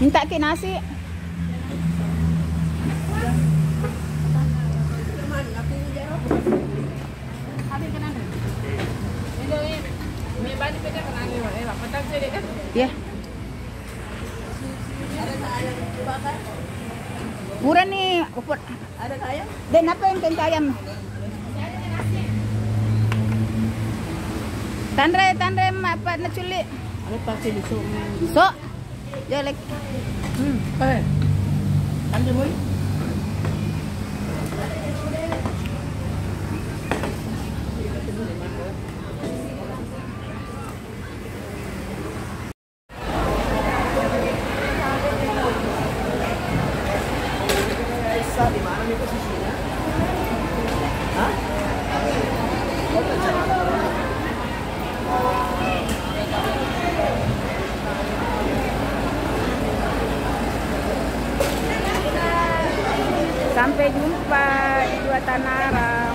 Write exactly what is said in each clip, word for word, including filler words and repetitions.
Minta ke nasi. Ya. Murah nih, uput. Ada ayam? Dan apa yang tempe ayam? Tandre, tandre apa na culi? Ada pakai di sok. So, jelek. Hmm. Eh. Tandre boy. Di mana nih posisinya? Hah? Sampai jumpa di Dua Tanaram.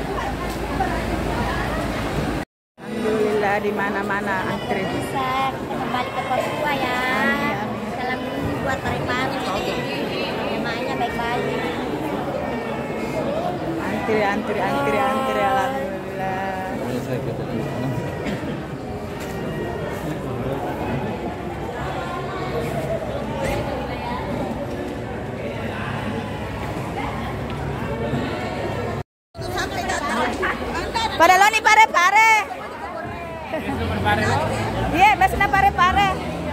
Alhamdulillah di mana-mana antri. Bisa kembali ke Papua ya. Salam buat Parepare. Namanya baik-baik. Antri, antri, antri, antri. Alhamdulillah. Pada lo nih pare-pare. Iya, biasanya pare-pare.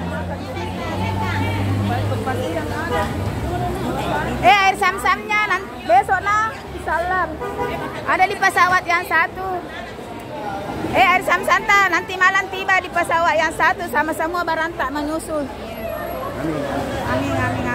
Eh, air sam-samnya nanti besok nah, salam. Ada di pesawat yang satu. Eh, air sam-santa nanti malam tiba di pesawat yang satu sama semua barang tak menyusul. Amin, amin, amin.